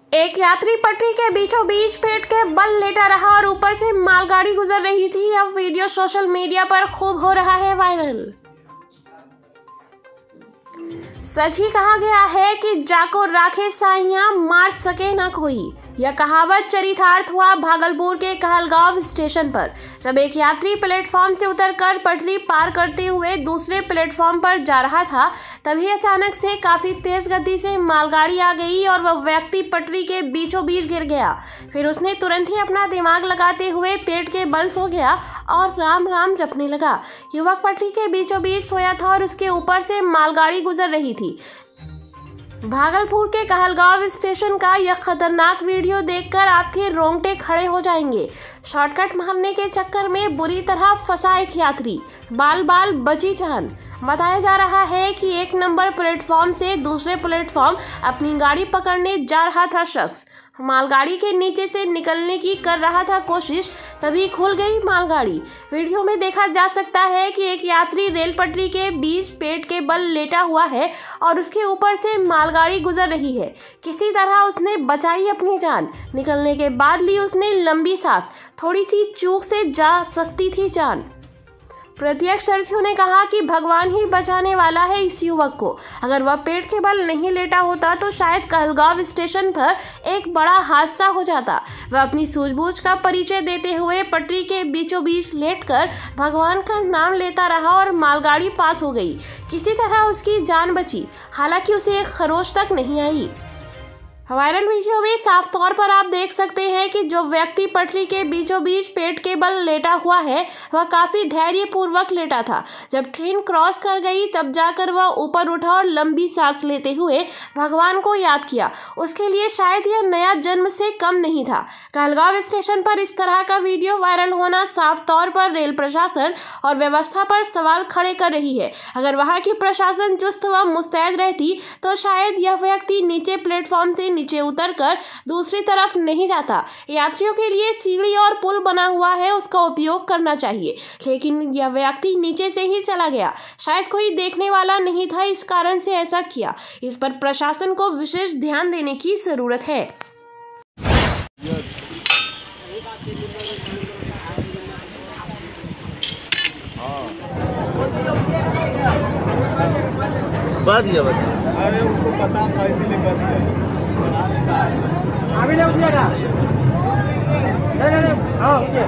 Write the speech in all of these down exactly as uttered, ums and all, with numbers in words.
एक यात्री पटरी के बीचों बीच पेट के बल लेटा रहा और ऊपर से मालगाड़ी गुजर रही थी। अब वीडियो सोशल मीडिया पर खूब हो रहा है वायरल। सच ही कहा गया है कि जाको राखे साइयां मार सके ना कोई। यह कहावत चरितार्थ हुआ भागलपुर के कहलगांव स्टेशन पर, जब एक यात्री प्लेटफॉर्म से उतरकर पटरी पार करते हुए दूसरे प्लेटफॉर्म पर जा रहा था। तभी अचानक से काफी तेज गति से मालगाड़ी आ गई और वह व्यक्ति पटरी के बीचों बीच गिर गया। फिर उसने तुरंत ही अपना दिमाग लगाते हुए पेट के बल सो गया और राम राम जपने लगा। युवक पटरी के बीचों बीच सोया था और उसके ऊपर से मालगाड़ी गुजर रही थी। भागलपुर के कहलगांव स्टेशन का यह खतरनाक वीडियो देखकर आपके रोंगटे खड़े हो जाएंगे। शॉर्टकट मारने के चक्कर में बुरी तरह फंसा एक यात्री, बाल बाल बची जान। बताया जा रहा है कि एक नंबर प्लेटफॉर्म से दूसरे प्लेटफॉर्म अपनी गाड़ी पकड़ने जा रहा था शख्स। मालगाड़ी के नीचे से निकलने की कर रहा था कोशिश, तभी खुल गई मालगाड़ी। वीडियो में देखा जा सकता है कि एक यात्री रेल पटरी के बीच पेट के बल लेटा हुआ है और उसके ऊपर से मालगाड़ी गुजर रही है। किसी तरह उसने बचाई अपनी जान। निकलने के बाद ली उसने लंबी सांस। थोड़ी सी चूक से जा सकती थी जान। प्रत्यक्षदर्शियों ने कहा कि भगवान ही बचाने वाला है इस युवक को। अगर वह पेट के बल नहीं लेटा होता तो शायद कहलगांव स्टेशन पर एक बड़ा हादसा हो जाता। वह अपनी सूझबूझ का परिचय देते हुए पटरी के बीचों बीच लेटकर भगवान का नाम लेता रहा और मालगाड़ी पास हो गई। किसी तरह उसकी जान बची, हालांकि उसे एक खरोच तक नहीं आई। वायरल वीडियो में साफ तौर पर आप देख सकते हैं कि जो व्यक्ति पटरी के बीचों बीच पेट के बल लेटा हुआ है वह काफी धैर्यपूर्वक लेटा था। जब ट्रेन क्रॉस कर गई तब जाकर वह ऊपर उठा और लंबी सांस लेते हुए भगवान को याद किया। उसके लिए शायद यह नया जन्म से कम नहीं था। कहलगांव स्टेशन पर इस तरह का वीडियो वायरल होना साफ तौर पर रेल प्रशासन और व्यवस्था पर सवाल खड़े कर रही है। अगर वहां की प्रशासन चुस्त व मुस्तैद रहती तो शायद यह व्यक्ति नीचे प्लेटफॉर्म से नीचे उतरकर दूसरी तरफ नहीं जाता। यात्रियों के लिए सीढ़ी और पुल बना हुआ है, उसका उपयोग करना चाहिए, लेकिन यह व्यक्ति नीचे से ही चला गया। शायद कोई देखने वाला नहीं था, इस कारण से ऐसा किया। इस पर प्रशासन को विशेष ध्यान देने की जरूरत है। अरे उसको पता था इसीलिए बच गया। अभी नहीं उठिएगा। नहीं नहीं नहीं हाँ उठिए।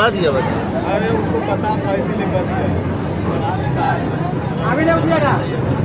अरे उसको पता था इसीलिए बच गया। अभी नहीं उठिएगा।